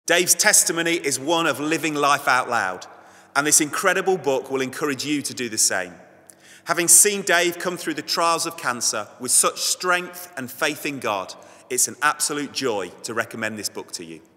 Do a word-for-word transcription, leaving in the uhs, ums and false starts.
Dave's testimony is one of living life out loud, and this incredible book will encourage you to do the same. Having seen Dave come through the trials of cancer with such strength and faith in God, it's an absolute joy to recommend this book to you.